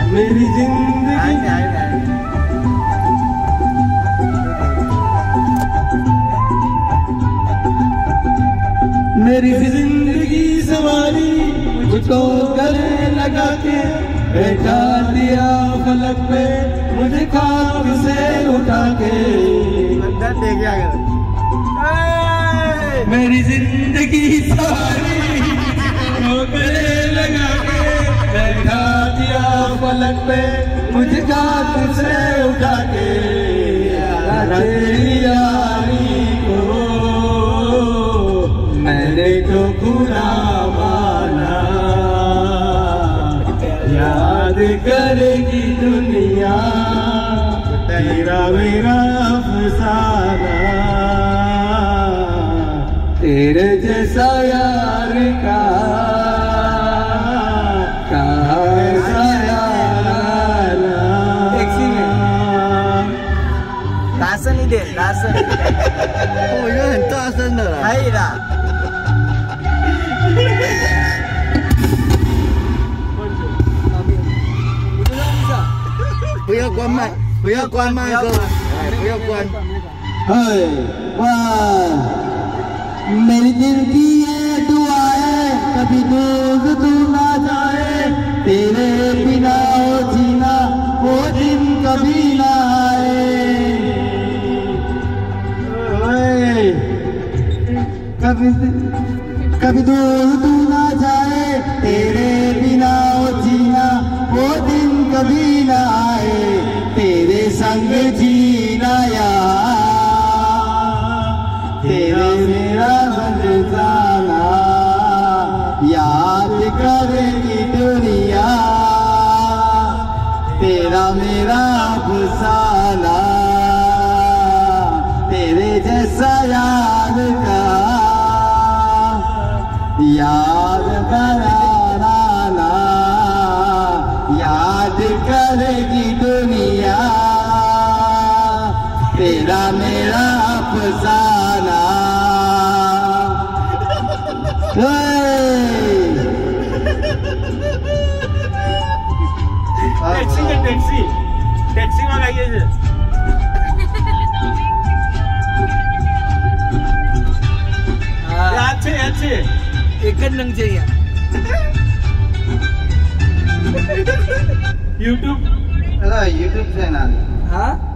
मेरी जिंदगी मेरी जिंदगी सवारी मुझको गले लगा के बैठा दिया फलक पे मुझे खाक से उठा के मेरी जिंदगी सवारी मुझको गले लगा के बैठा दिया फलक पे मुझे खाक से उठा के तेरी यारी को मैंने तो खुदा माना याद करेगी दुनिया तेरा मेरा अफसाना तेरे जैसा यार का ऐसा यार 大声一点，大声！ 我应该很大声的啦。 可以的。 不要关麦，不要关麦克，不要关。 मेरी दिल की ये दुआ है कभी दूर तू ना जाए तेरे बिना ओ जीना वो दिन कभी ना आए कभी दूर तू ना जाए तेरे बिना ओ जीना वो दिन कभी ना आए तेरे संग जीना यार तेरे मेरा बन जाना याद करेगी दुनिया तेरा मेरा अफसाना तेरे जैसा याद का याद बनाना याद करेगी दुनिया तेरा मेरा अफसाना टैक्सी मंगाइए जी। अच्छे अच्छे एक नंग चाहिए YouTube चैनल। हाँ